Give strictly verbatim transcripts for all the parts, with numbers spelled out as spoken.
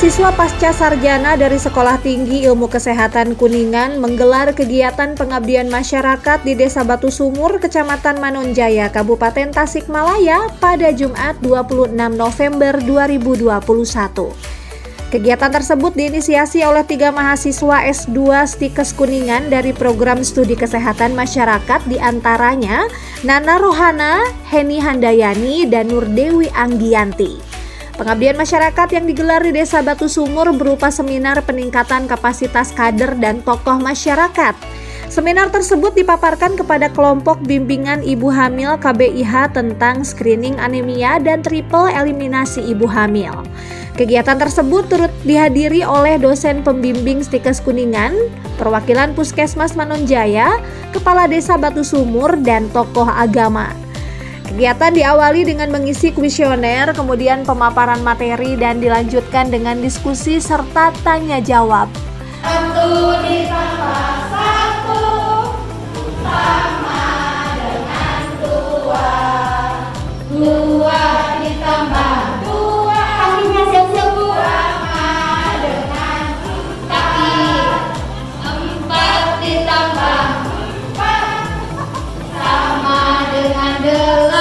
Mahasiswa pasca sarjana dari Sekolah Tinggi Ilmu Kesehatan Kuningan menggelar kegiatan pengabdian masyarakat di Desa Batu Sumur, Kecamatan Manonjaya, Kabupaten Tasikmalaya pada Jumat dua puluh enam November dua ribu dua puluh satu. Kegiatan tersebut diinisiasi oleh tiga mahasiswa S dua Stikes Kuningan dari Program Studi Kesehatan Masyarakat, diantaranya Nana Rohana, Heni Handayani, dan Nurdewi Anggianti. Pengabdian masyarakat yang digelar di Desa Batu Sumur berupa seminar peningkatan kapasitas kader dan tokoh masyarakat. Seminar tersebut dipaparkan kepada kelompok bimbingan ibu hamil K B I H tentang screening anemia dan triple eliminasi ibu hamil. Kegiatan tersebut turut dihadiri oleh dosen pembimbing Stikes Kuningan, perwakilan Puskesmas Manonjaya, Kepala Desa Batu Sumur, dan tokoh agama. Kegiatan diawali dengan mengisi kuesioner, kemudian pemaparan materi, dan dilanjutkan dengan diskusi serta tanya jawab. Satu ditambah satu sama dengan dua. Dua ditambah dua akhirnya sebuah sama dengan tapi empat ditambah empat sama dengan delapan.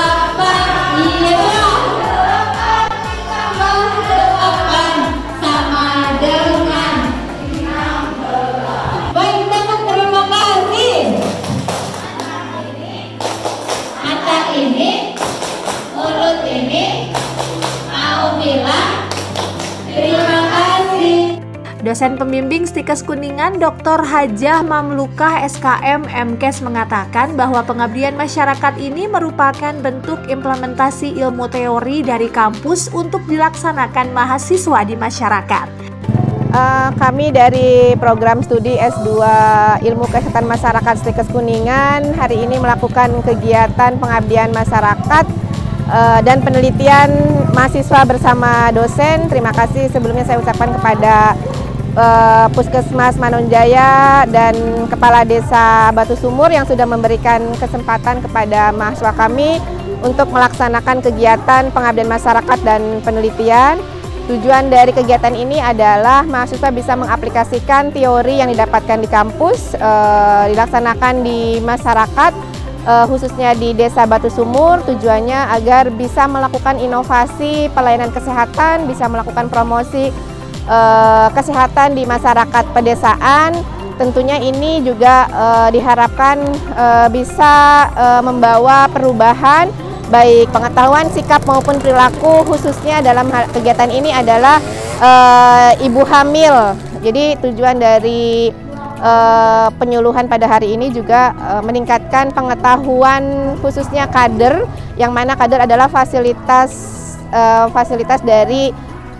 Dosen pembimbing Stikes Kuningan Doktor Hajah Mamlukah S K M M Kes mengatakan bahwa pengabdian masyarakat ini merupakan bentuk implementasi ilmu teori dari kampus untuk dilaksanakan mahasiswa di masyarakat. Uh, kami dari program studi S dua Ilmu Kesehatan Masyarakat Stikes Kuningan hari ini melakukan kegiatan pengabdian masyarakat uh, dan penelitian mahasiswa bersama dosen. Terima kasih sebelumnya saya ucapkan kepada Uh, Puskesmas Manonjaya dan Kepala Desa Batu Sumur yang sudah memberikan kesempatan kepada mahasiswa kami untuk melaksanakan kegiatan pengabdian masyarakat dan penelitian. Tujuan dari kegiatan ini adalah mahasiswa bisa mengaplikasikan teori yang didapatkan di kampus, uh, dilaksanakan di masyarakat, uh, khususnya di Desa Batu Sumur. Tujuannya agar bisa melakukan inovasi pelayanan kesehatan, bisa melakukan promosi Uh, kesehatan di masyarakat pedesaan. Tentunya ini juga uh, diharapkan uh, bisa uh, membawa perubahan baik pengetahuan, sikap maupun perilaku, khususnya dalam hal, kegiatan ini adalah uh, ibu hamil. Jadi tujuan dari uh, penyuluhan pada hari ini juga uh, meningkatkan pengetahuan khususnya kader, yang mana kader adalah fasilitas uh, fasilitas dari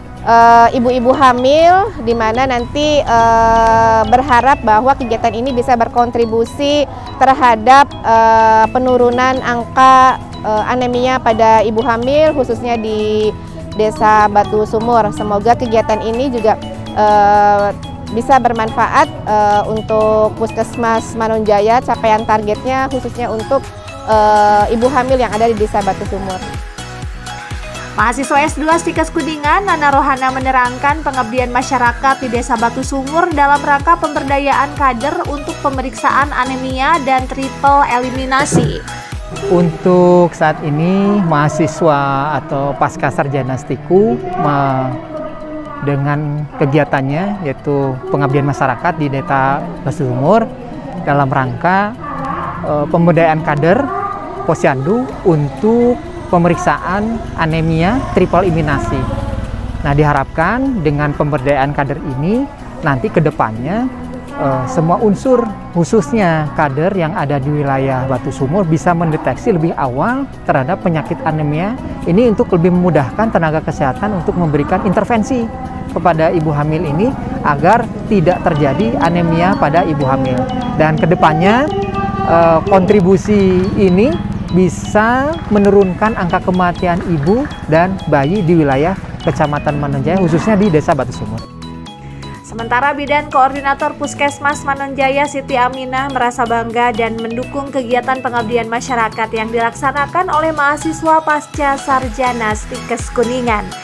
ibu-ibu uh, hamil, di mana nanti uh, berharap bahwa kegiatan ini bisa berkontribusi terhadap uh, penurunan angka uh, anemia pada ibu hamil, khususnya di Desa Batu Sumur. Semoga kegiatan ini juga uh, bisa bermanfaat uh, untuk Puskesmas Manonjaya. Capaian targetnya khususnya untuk uh, ibu hamil yang ada di Desa Batu Sumur. Mahasiswa S dua Stikes Kuningan, Nana Rohana, menerangkan pengabdian masyarakat di Desa Batu Sumur dalam rangka pemberdayaan kader untuk pemeriksaan anemia dan triple eliminasi. Untuk saat ini mahasiswa atau pasca sarjana Stiku dengan kegiatannya yaitu pengabdian masyarakat di Desa Batu Sumur dalam rangka e, pemberdayaan kader Posyandu untuk pemeriksaan anemia triple eliminasi. Nah, diharapkan dengan pemberdayaan kader ini nanti ke depannya eh, semua unsur, khususnya kader yang ada di wilayah Batu Sumur, bisa mendeteksi lebih awal terhadap penyakit anemia ini untuk lebih memudahkan tenaga kesehatan untuk memberikan intervensi kepada ibu hamil ini agar tidak terjadi anemia pada ibu hamil. Dan ke depannya eh, kontribusi ini bisa menurunkan angka kematian ibu dan bayi di wilayah Kecamatan Manonjaya, khususnya di Desa Batu Sumur. Sementara Bidan Koordinator Puskesmas Manonjaya Siti Aminah merasa bangga dan mendukung kegiatan pengabdian masyarakat yang dilaksanakan oleh mahasiswa pasca sarjana Stikes Kuningan.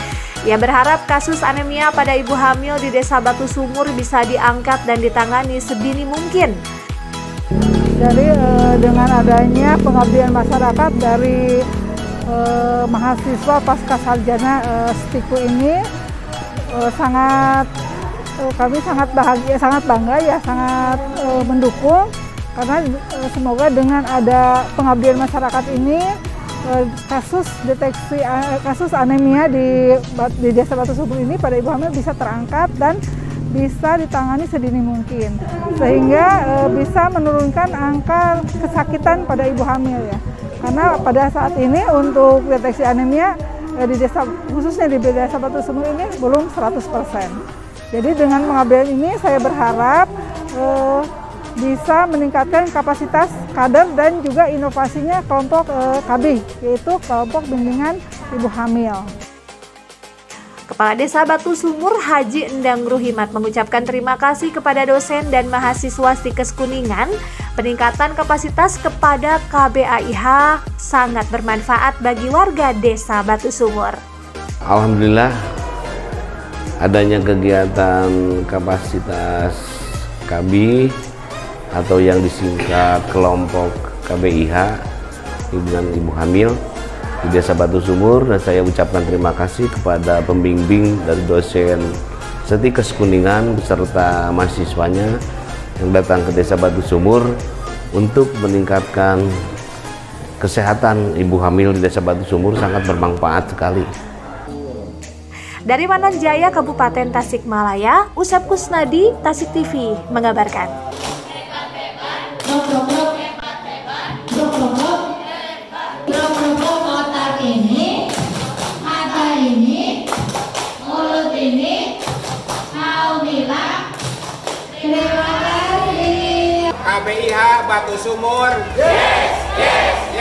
Ia berharap kasus anemia pada ibu hamil di Desa Batu Sumur bisa diangkat dan ditangani sedini mungkin. Jadi eh, dengan adanya pengabdian masyarakat dari eh, mahasiswa pasca sarjana eh, Stiku ini eh, sangat eh, kami sangat bahagia, sangat bangga ya, sangat eh, mendukung karena eh, semoga dengan ada pengabdian masyarakat ini eh, kasus deteksi eh, kasus anemia di di Desa Batu Sumur ini pada ibu hamil bisa terangkat dan bisa ditangani sedini mungkin, sehingga e, bisa menurunkan angka kesakitan pada ibu hamil ya. Karena pada saat ini untuk deteksi anemia e, di desa, khususnya di Desa Batu Sumur ini belum seratus persen. Jadi dengan pengabdian ini saya berharap e, bisa meningkatkan kapasitas kader dan juga inovasinya kelompok e, K B I, yaitu kelompok bimbingan ibu hamil. Kepala Desa Batu Sumur Haji Endang Ruhimat mengucapkan terima kasih kepada dosen dan mahasiswa Stikes Kuningan. Peningkatan kapasitas kepada K B A I H sangat bermanfaat bagi warga Desa Batu Sumur. Alhamdulillah adanya kegiatan kapasitas K B I atau yang disingkat kelompok K B I H bimbingan ibu hamil di Desa Batu Sumur, dan saya ucapkan terima kasih kepada pembimbing dari dosen Stikes Kuningan beserta mahasiswanya yang datang ke Desa Batu Sumur untuk meningkatkan kesehatan ibu hamil di Desa Batu Sumur. Sangat bermanfaat sekali. Dari Manonjaya, Kabupaten Tasikmalaya, Usep Kusnadi, Tasik T V mengabarkan. Ini, mata ini, mulut ini, mau bilang terima kasih. K B I H Batu Sumur. Yes, yes.